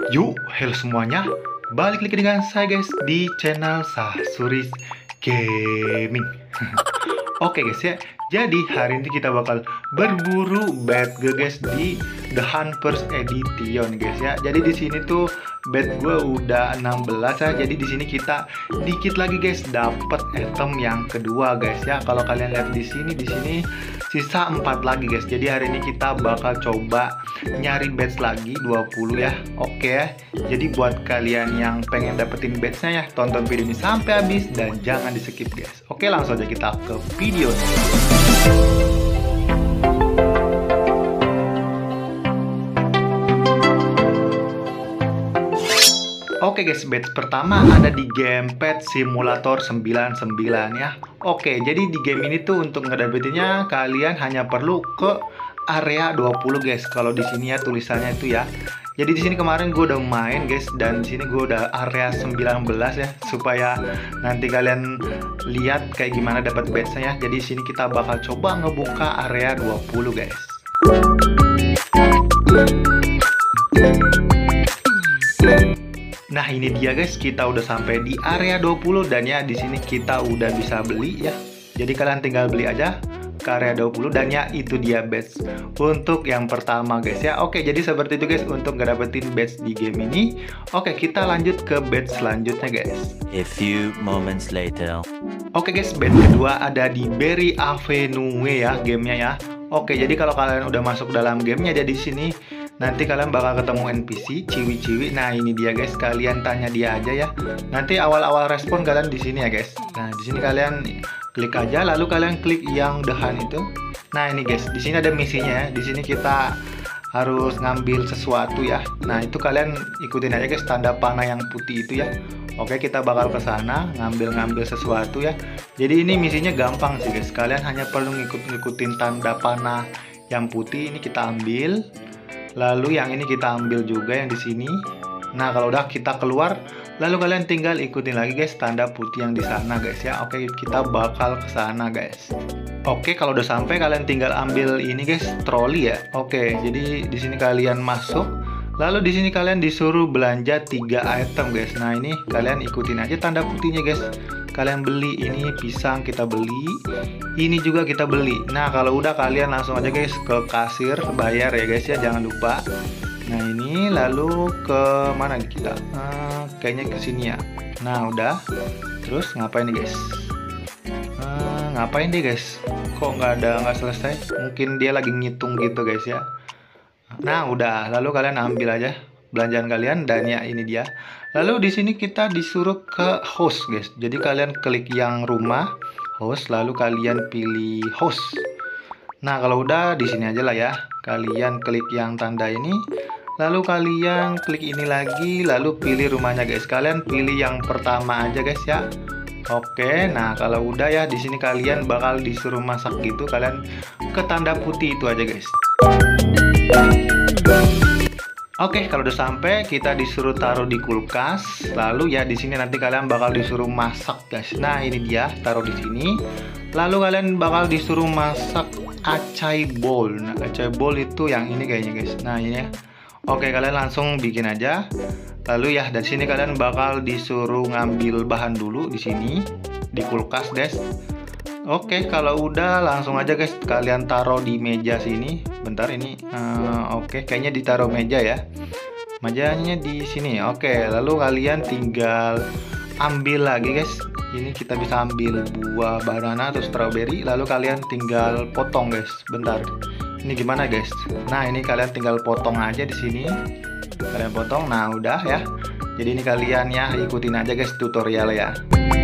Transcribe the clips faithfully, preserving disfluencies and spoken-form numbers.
Yuk, hello semuanya. Balik lagi dengan saya guys di channel Sahsuris Gaming. Oke guys ya. Jadi hari ini kita bakal berburu bed gue guys di The Hunters Edition guys ya. Jadi di sini tuh bed gue udah enam belas ya. Jadi di sini kita dikit lagi guys dapat item yang kedua guys ya. Kalau kalian lihat di sini di sini sisa empat lagi guys. Jadi hari ini kita bakal coba nyari badge lagi dua puluh ya. Oke ya. Jadi buat kalian yang pengen dapetin badge-nya ya, tonton video ini sampai habis dan jangan di-skip guys. Oke, langsung aja kita ke video. Oke guys, badge pertama ada di game Pet Simulator sembilan puluh sembilan ya. Oke, jadi di game ini tuh untuk ngedapetinnya kalian hanya perlu ke area dua puluh guys. Kalau di sini ya tulisannya itu ya. Jadi di sini kemarin gue udah main guys, dan di sini gue udah area sembilan belas ya, supaya nanti kalian lihat kayak gimana dapat badge-nya ya. Jadi di sini kita bakal coba ngebuka area dua puluh guys. Nah, ini dia guys, kita udah sampai di area dua puluh dan ya di sini kita udah bisa beli ya. Jadi kalian tinggal beli aja ke area dua puluh dan ya itu dia badge untuk yang pertama guys ya. Oke, jadi seperti itu guys untuk ngedapetin badge di game ini. Oke, kita lanjut ke badge selanjutnya guys. A few moments later. Oke guys, badge kedua ada di Berry Avenue ya gamenya ya. Oke, jadi kalau kalian udah masuk dalam gamenya ada di sini, nanti kalian bakal ketemu N P C ciwi-ciwi. Nah, ini dia guys, kalian tanya dia aja ya. Nanti awal-awal respon kalian di sini ya guys. Nah, di sini kalian klik aja, lalu kalian klik yang The Hunt itu. Nah, ini guys, di sini ada misinya ya. Di sini kita harus ngambil sesuatu ya. Nah, itu kalian ikutin aja guys, tanda panah yang putih itu ya. Oke, kita bakal ke sana ngambil-ngambil sesuatu ya. Jadi ini misinya gampang sih guys. Kalian hanya perlu ngikut-ngikutin tanda panah yang putih ini kita ambil. Lalu yang ini kita ambil juga yang di sini. Nah, kalau udah kita keluar, lalu kalian tinggal ikutin lagi guys tanda putih yang di sana guys ya. Oke, kita bakal ke sana guys. Oke, kalau udah sampai kalian tinggal ambil ini guys, troli ya. Oke, jadi di sini kalian masuk. Lalu di sini kalian disuruh belanja tiga item guys. Nah, ini kalian ikutin aja tanda putihnya guys. Kalian beli ini pisang, kita beli. Ini juga kita beli. Nah, kalau udah kalian langsung aja guys ke kasir bayar ya guys ya, jangan lupa. Nah, ini lalu ke mana kita? Uh, kayaknya ke sini ya. Nah, udah. Terus ngapain nih guys? Uh, ngapain deh guys? Kok nggak ada nggak selesai? Mungkin dia lagi ngitung gitu guys ya. Nah, udah. Lalu kalian ambil aja belanjaan kalian dan ya ini dia. Lalu di sini kita disuruh ke host guys. Jadi kalian klik yang rumah host, lalu kalian pilih host. Nah, kalau udah di sini aja lah ya. Kalian klik yang tanda ini, lalu kalian klik ini lagi, lalu pilih rumahnya guys. Kalian pilih yang pertama aja guys ya. Oke, nah kalau udah ya di sini kalian bakal disuruh masak gitu. Kalian ke tanda putih itu aja guys. Oke, kalau udah sampai kita disuruh taruh di kulkas. Lalu ya di sini nanti kalian bakal disuruh masak guys. Nah, ini dia, taruh di sini. Lalu kalian bakal disuruh masak acai bowl. Nah, acai bowl itu yang ini kayaknya guys. Nah, ini ya. Oke, kalian langsung bikin aja. Lalu ya dari sini kalian bakal disuruh ngambil bahan dulu di sini di kulkas guys. Oke, kalau udah langsung aja guys kalian taruh di meja sini. Bentar ini. Uh, Oke, kayaknya ditaruh meja ya. Mejanya di sini. Oke, lalu kalian tinggal ambil lagi guys. Ini kita bisa ambil buah banana atau strawberry. Lalu kalian tinggal potong guys. Bentar. Ini gimana guys? Nah, ini kalian tinggal potong aja di sini. Kalian potong. Nah, udah ya. Jadi ini kalian ya ikutin aja guys tutorial ya.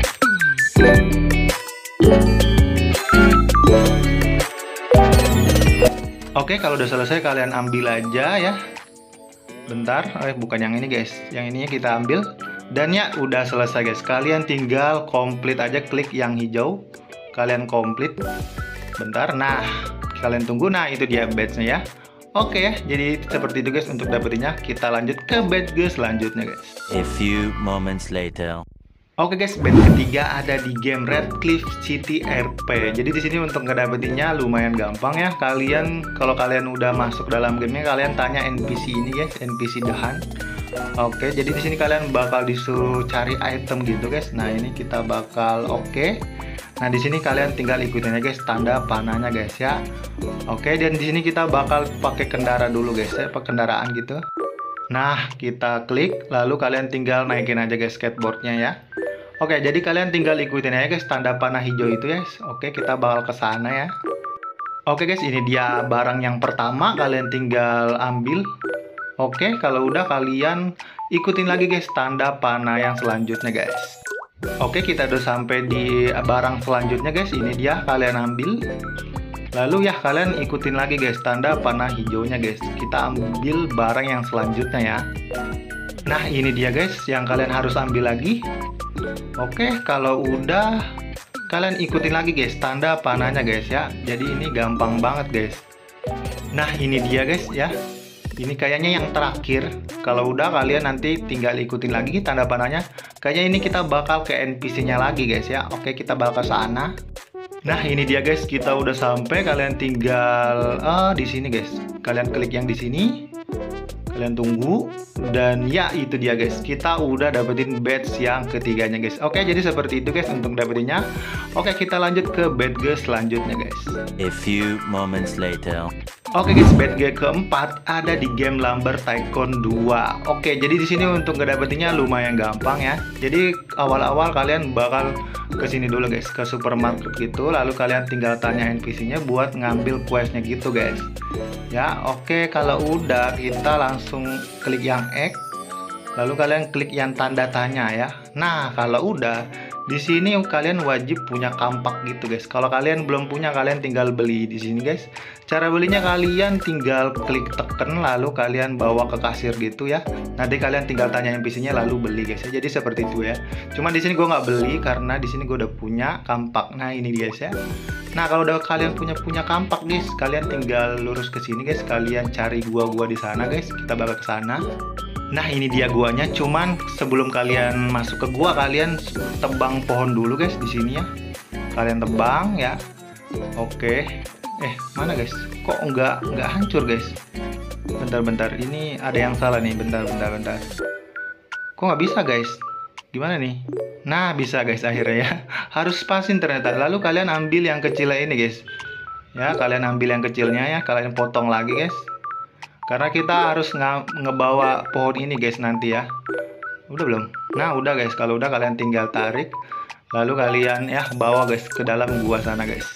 Oke, kalau udah selesai kalian ambil aja ya. Bentar, eh bukan yang ini guys. Yang ininya kita ambil. Dan ya udah selesai guys. Kalian tinggal komplit aja, klik yang hijau. Kalian komplit. Bentar, nah kalian tunggu. Nah, itu dia badge-nya ya. Oke ya, jadi seperti itu guys untuk dapetinnya. Kita lanjut ke badge selanjutnya guys. A few moments later. Oke guys, band ketiga ada di game Redcliffe City R P. Jadi di sini untuk ngedapetinnya lumayan gampang ya. Kalian kalau kalian udah masuk dalam gamenya, kalian tanya N P C ini guys, N P C The Hunt. Oke, jadi di sini kalian bakal disuruh cari item gitu guys. Nah, ini kita bakal oke. Nah, di sini kalian tinggal ikutin aja guys tanda panahnya guys ya. Oke, dan di sini kita bakal pakai kendara dulu guys ya, pakai kendaraan gitu. Nah, kita klik, lalu kalian tinggal naikin aja guys skateboardnya ya. Oke, jadi kalian tinggal ikutin aja guys tanda panah hijau itu guys. Oke, kita bakal ke sana ya. Oke guys, ini dia barang yang pertama, kalian tinggal ambil. Oke, kalau udah kalian ikutin lagi guys tanda panah yang selanjutnya guys. Oke, kita udah sampai di barang selanjutnya guys. Ini dia, kalian ambil. Lalu ya kalian ikutin lagi guys tanda panah hijaunya guys. Kita ambil barang yang selanjutnya ya. Nah, ini dia guys yang kalian harus ambil lagi. Oke, kalau udah kalian ikutin lagi guys tanda panahnya guys ya. Jadi ini gampang banget guys. Nah, ini dia guys ya. Ini kayaknya yang terakhir. Kalau udah kalian nanti tinggal ikutin lagi tanda panahnya. Kayaknya ini kita bakal ke N P C-nya lagi guys ya. Oke, kita bakal ke sana. Nah, ini dia guys, kita udah sampai. Kalian tinggal ah di sini guys. Kalian klik yang di sini. Kalian tunggu, dan ya itu dia guys, kita udah dapetin badge yang ketiganya guys. Oke, jadi seperti itu guys untuk dapetinnya. Oke, kita lanjut ke badge selanjutnya guys. A few moments later. Oke guys, badge keempat ada di game Lumber Tycoon dua. Oke, jadi di sini untuk ngedapetinnya lumayan gampang ya. Jadi awal-awal kalian bakal ke sini dulu guys, ke supermarket gitu, lalu kalian tinggal tanya N P C-nya buat ngambil quest-nya gitu guys. Ya, oke, kalau udah kita langsung klik yang X, lalu kalian klik yang tanda tanya ya. Nah, kalau udah di sini kalian wajib punya kampak gitu guys. Kalau kalian belum punya, kalian tinggal beli di sini guys. Cara belinya kalian tinggal klik tekan, lalu kalian bawa ke kasir gitu ya. Nanti kalian tinggal tanya N P C-nya lalu beli guys ya. Jadi seperti itu ya. Cuman di sini gue nggak beli karena di sini gue udah punya kampak. Nah, ini guys ya. Nah, kalau udah kalian punya punya kampak guys, kalian tinggal lurus ke sini guys. Kalian cari gua-gua di sana guys. Kita bakal ke sana. Nah, ini dia guanya. Cuman sebelum kalian masuk ke gua, kalian tebang pohon dulu guys di sini ya. Kalian tebang ya. Oke. Eh, mana guys? Kok nggak nggak hancur guys? Bentar-bentar. Ini ada yang salah nih. Bentar-bentar bentar. Kok nggak bisa guys? Gimana nih? Nah, bisa guys akhirnya ya. Harus pasin ternyata. Lalu kalian ambil yang kecilnya ini guys. Ya, kalian ambil yang kecilnya ya. Kalian potong lagi guys. Karena kita harus nge ngebawa pohon ini guys nanti ya. Udah belum? Nah, udah guys. Kalau udah kalian tinggal tarik. Lalu kalian ya bawa guys ke dalam gua sana guys.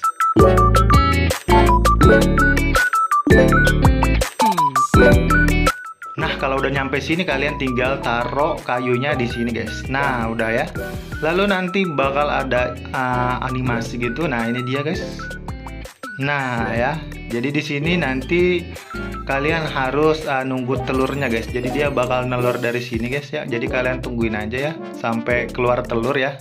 Nah, kalau udah nyampe sini kalian tinggal taruh kayunya di sini guys. Nah, udah ya. Lalu nanti bakal ada uh, animasi gitu. Nah, ini dia guys. Nah, ya. Jadi di sini nanti kalian harus uh, nunggu telurnya guys. Jadi dia bakal nelur dari sini guys ya. Jadi kalian tungguin aja ya sampai keluar telur ya.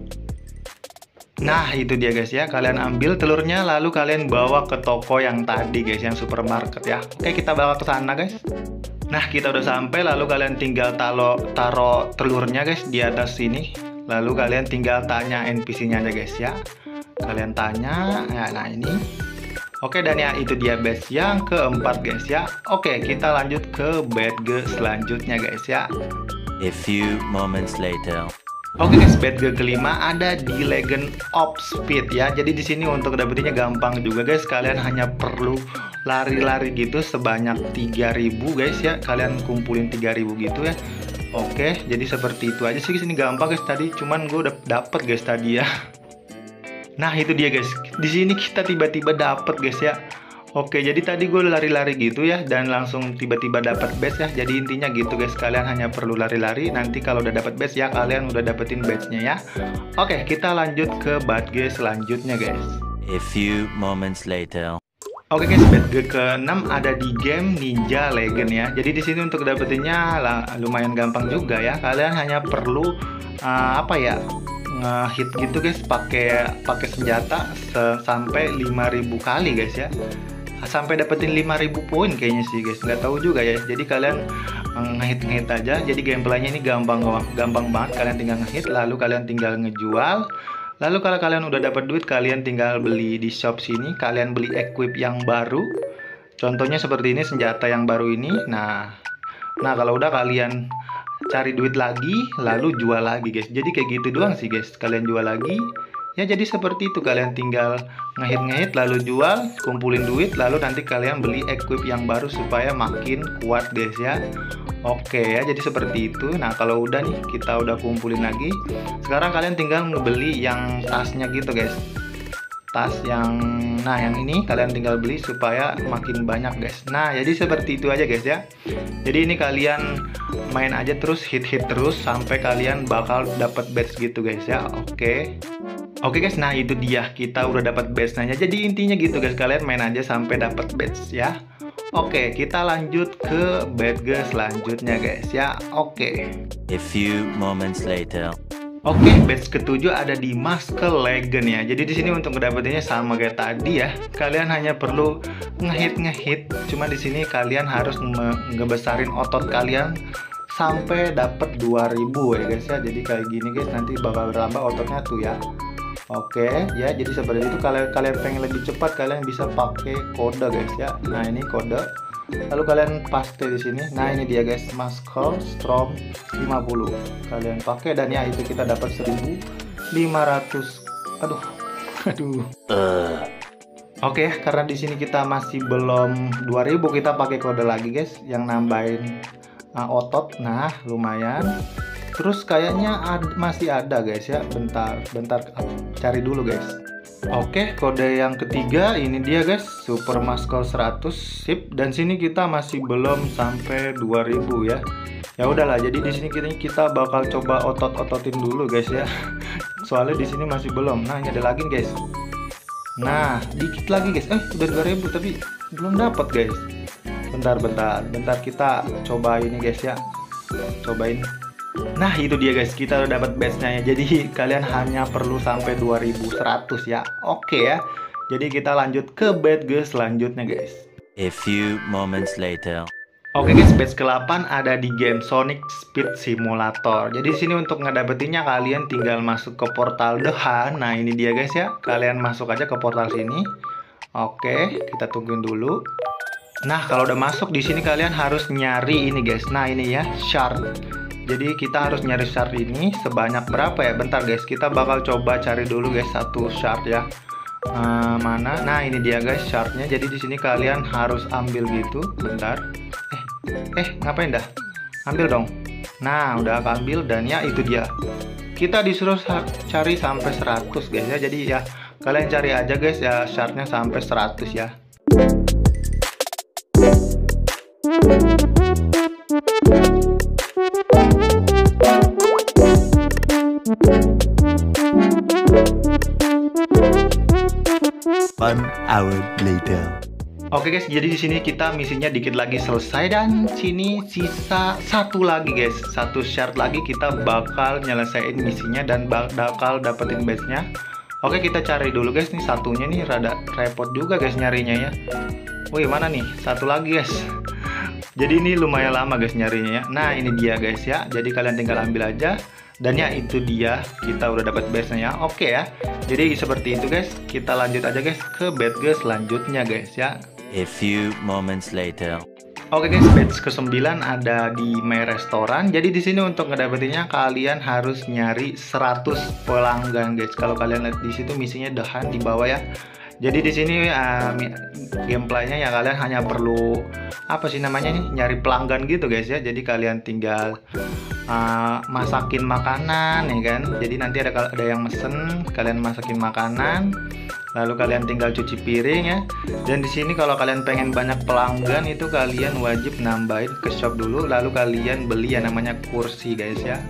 Nah, itu dia guys ya. Kalian ambil telurnya lalu kalian bawa ke toko yang tadi guys, yang supermarket ya. Oke, kita bawa ke sana guys. Nah, kita udah sampai, lalu kalian tinggal taro taro telurnya guys di atas sini. Lalu kalian tinggal tanya N P C-nya aja guys ya. Kalian tanya, ya, nah ini. Oke, dan ya itu dia badge yang keempat guys ya. Oke, kita lanjut ke badge selanjutnya guys ya. A few moments later. Oke guys, badge kelima ada di Legend of Speed ya. Jadi di sini untuk dapetinnya gampang juga guys. Kalian hanya perlu lari-lari gitu sebanyak tiga ribu guys ya. Kalian kumpulin tiga ribu gitu ya. Oke, jadi seperti itu aja sih. Sini gampang guys tadi. Cuman gue udah dapet guys tadi ya. Nah, itu dia guys. Di sini kita tiba-tiba dapet guys ya. Oke, jadi tadi gue lari-lari gitu ya, dan langsung tiba-tiba dapat badge ya. Jadi intinya gitu guys, kalian hanya perlu lari-lari. Nanti kalau udah dapat badge ya, kalian udah dapetin badge-nya ya. Oke, kita lanjut ke badge selanjutnya guys. A few moments later. Oke guys, badge keenam ada di game Ninja Legend ya. Jadi di sini untuk dapetinnya lah, lumayan gampang juga ya. Kalian hanya perlu uh, apa ya? Ngehit gitu guys, pakai pakai senjata sampai lima ribu kali guys ya. Sampai dapetin lima ribu poin kayaknya sih guys, nggak tahu juga ya. Jadi kalian ngehit-ngehit aja. Jadi gameplaynya ini gampang gampang banget. Kalian tinggal ngehit, lalu kalian tinggal ngejual. Lalu kalau kalian udah dapat duit, kalian tinggal beli di shop sini. Kalian beli equip yang baru. Contohnya seperti ini, senjata yang baru ini. Nah, Nah, kalau udah kalian cari duit lagi, lalu jual lagi guys. Jadi kayak gitu doang sih guys. Kalian jual lagi. Ya jadi seperti itu, kalian tinggal ngehit-ngehit lalu jual, kumpulin duit, lalu nanti kalian beli equip yang baru supaya makin kuat guys ya. Oke ya, jadi seperti itu. Nah kalau udah nih, kita udah kumpulin lagi. Sekarang kalian tinggal ngebeli yang tasnya gitu guys. Tas yang, nah yang ini kalian tinggal beli supaya makin banyak guys. Nah jadi seperti itu aja guys ya. Jadi ini kalian main aja terus, hit-hit terus sampai kalian bakal dapat badge gitu guys ya. Oke. Oke guys, nah itu dia, kita udah dapat badge-nya. Jadi intinya gitu guys, kalian main aja sampai dapat badge ya. Oke, kita lanjut ke badge selanjutnya guys ya. Oke. A few moments later. Oke, badge ketujuh ada di Muscle Legend ya. Jadi di sini untuk ngedapetinnya sama kayak tadi ya. Kalian hanya perlu ngehit ngehit. Cuma di sini kalian harus ngebesarin otot kalian sampai dapat dua ribu ya guys ya. Jadi kayak gini guys, nanti bakal bertambah ototnya tuh ya. Oke ya, jadi seperti itu. Kalau kalian pengen lebih cepat, kalian bisa pakai kode guys ya. Nah ini kode, lalu kalian paste di sini. Nah ini dia guys, Muscle Strong lima puluh. Kalian pakai dan ya itu kita dapat seribu lima ratus. Aduh, aduh. Uh. Oke, karena di sini kita masih belum dua ribu, kita pakai kode lagi guys, yang nambahin uh, otot. Nah lumayan. Terus kayaknya ad, masih ada guys ya. Bentar, bentar cari dulu guys. Oke, kode yang ketiga ini dia guys, Super Muscle seratus, sip. Dan sini kita masih belum sampai dua ribu ya. Ya udahlah, jadi di sini kita kita bakal coba otot-ototin dulu guys ya. Soalnya di sini masih belum. Nah, ini ada lagi guys. Nah, dikit lagi guys. Eh, udah dua ribu tapi belum dapat guys. Bentar, bentar. Bentar kita coba ini guys ya. Cobain. Nah itu dia guys, kita udah dapat badge-nya ya. Jadi kalian hanya perlu sampai dua ribu seratus ya. Oke ya. Jadi kita lanjut ke badge selanjutnya guys. A few moments later. Oke guys, badge ke delapan ada di game Sonic Speed Simulator. Jadi sini untuk ngedapetinnya kalian tinggal masuk ke portal The Hunt. Nah ini dia guys ya. Kalian masuk aja ke portal sini. Oke, kita tungguin dulu. Nah kalau udah masuk di sini kalian harus nyari ini guys. Nah ini ya, shard. Jadi kita harus nyari shard ini sebanyak berapa ya? Bentar guys, kita bakal coba cari dulu guys satu shard ya. Uh, mana? Nah ini dia guys shardnya. Jadi di sini kalian harus ambil gitu. Bentar. Eh, eh ngapain dah? Ambil dong. Nah udah ambil dan ya itu dia. Kita disuruh cari sampai seratus guys ya. Jadi ya kalian cari aja guys ya shardnya sampai seratus ya. One hour later. Oke guys, jadi di sini kita misinya dikit lagi selesai dan sini sisa satu lagi guys, satu shard lagi kita bakal nyelesain misinya dan bakal dapetin badge-nya. Oke kita cari dulu guys, nih satunya nih rada repot juga guys nyarinya ya. Wih mana nih, satu lagi guys. Jadi ini lumayan lama guys nyarinya ya. Nah ini dia guys ya, jadi kalian tinggal ambil aja. Dan ya itu dia, kita udah dapat badge-nya ya. Oke ya. Jadi seperti itu guys. Kita lanjut aja guys ke badge selanjutnya guys ya. A few moments later. Oke guys, badge ke sembilan ada di My Restaurant. Jadi di sini untuk ngedapetinnya kalian harus nyari seratus pelanggan guys. Kalau kalian lihat di situ misinya The Hunt di bawah ya. Jadi di sini uh, gameplaynya ya kalian hanya perlu apa sih namanya nih, nyari pelanggan gitu guys ya. Jadi kalian tinggal uh, masakin makanan ya kan. Jadi nanti ada ada yang mesen, kalian masakin makanan, lalu kalian tinggal cuci piring ya. Dan di sini kalau kalian pengen banyak pelanggan itu kalian wajib nambahin ke shop dulu, lalu kalian beli yang namanya kursi guys ya.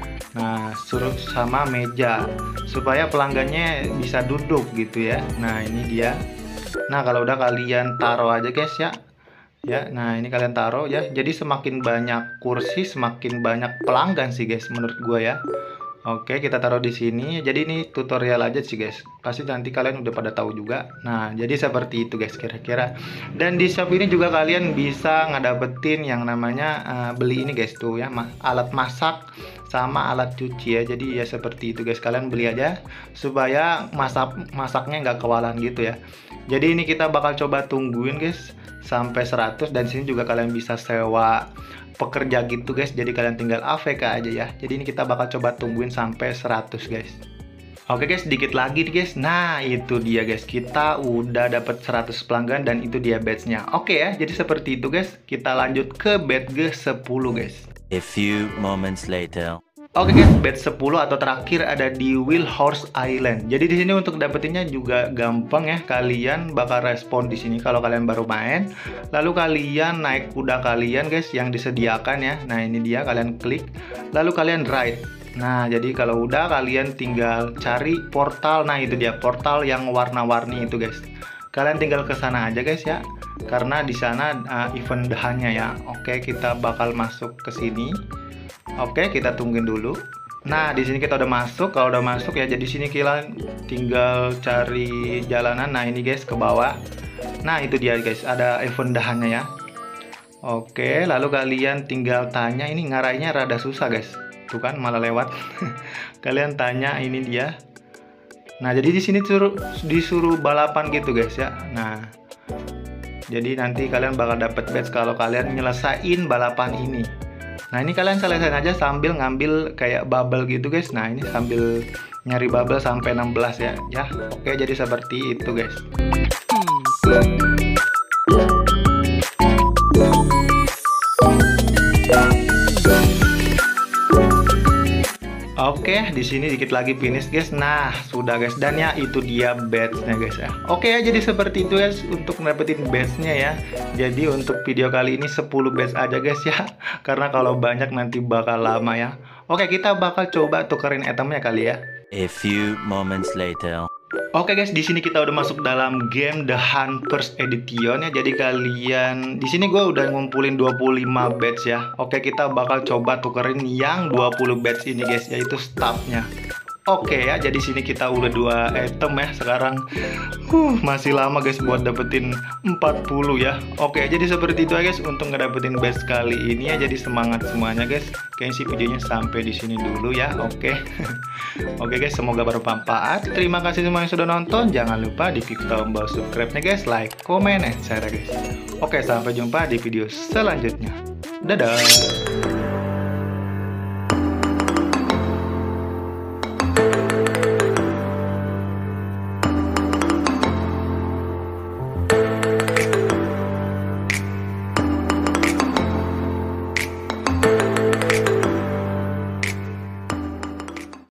Nah, suruh sama meja supaya pelanggannya bisa duduk gitu ya. Nah, ini dia. Nah, kalau udah kalian taruh aja guys ya. Ya, nah ini kalian taruh ya. Jadi semakin banyak kursi, semakin banyak pelanggan sih guys menurut gua ya. Oke, kita taruh di sini. Jadi ini tutorial aja sih guys. Pasti nanti kalian udah pada tahu juga. Nah, jadi seperti itu guys kira-kira. Dan di shop ini juga kalian bisa ngedapetin yang namanya uh, beli ini guys tuh ya, alat masak sama alat cuci ya. Jadi ya seperti itu guys. Kalian beli aja supaya masak masaknya nggak kewalan gitu ya. Jadi ini kita bakal coba tungguin guys sampai seratus, dan sini juga kalian bisa sewa pekerja gitu guys. Jadi kalian tinggal A F K aja ya. Jadi ini kita bakal coba tungguin sampai seratus guys. Oke guys, sedikit lagi nih guys. Nah, itu dia guys. Kita udah dapat seratus pelanggan dan itu dia badge-nya. Oke ya, jadi seperti itu guys. Kita lanjut ke badge ke sepuluh guys. A few moments later. Oke guys, badge sepuluh atau terakhir ada di Wheel Horse Island. Jadi di sini untuk dapetinnya juga gampang ya. Kalian bakal respon di sini kalau kalian baru main. Lalu kalian naik kuda kalian guys yang disediakan ya. Nah, ini dia, kalian klik. Lalu kalian ride. Nah, jadi kalau udah kalian tinggal cari portal. Nah, itu dia portal yang warna-warni itu guys. Kalian tinggal ke sana aja guys ya. Karena di sana uh, event dahannya ya. Oke, kita bakal masuk ke sini. Oke, kita tungguin dulu. Nah, di sini kita udah masuk. Kalau udah masuk ya, jadi sini kalian tinggal cari jalanan. Nah, ini guys ke bawah. Nah, itu dia guys, ada event dahannya ya. Oke, lalu kalian tinggal tanya. Ini ngarainya rada susah guys. Tuh kan malah lewat. Kalian tanya, ini dia. Nah, jadi di sini disuruh disuruh balapan gitu guys ya. Nah, jadi nanti kalian bakal dapat badge kalau kalian nyelesain balapan ini. Nah, ini kalian selesain aja sambil ngambil kayak bubble gitu guys. Nah, ini sambil nyari bubble sampai enam belas ya. Ya, oke, jadi seperti itu guys. Oke, di sini dikit lagi finish guys. Nah, sudah guys, dan ya itu dia badge-nya guys ya. Oke ya, jadi seperti itu guys untuk dapetin badge-nya ya. Jadi untuk video kali ini sepuluh badge aja guys ya. Karena kalau banyak nanti bakal lama ya. Oke, kita bakal coba tukerin itemnya kali ya. A few moments later. Oke guys, di sini kita udah masuk dalam game The Hunt First Edition ya. Jadi kalian di sini gue udah ngumpulin dua puluh lima badge ya. Oke, kita bakal coba tukerin yang dua puluh badge ini guys, yaitu staffnya. Oke ya, jadi sini kita udah dua item ya sekarang. Huh, masih lama guys buat dapetin empat puluh ya. Oke, jadi seperti itu ya guys untuk ngedapetin badge kali ini ya. Jadi semangat semuanya guys. Kayaknya sih videonya sampai di sini dulu ya. Oke. Oke guys, semoga bermanfaat. Terima kasih semua yang sudah nonton. Jangan lupa di klik tombol subscribe-nya guys, like, comment, and share guys. Oke, sampai jumpa di video selanjutnya. Dadah.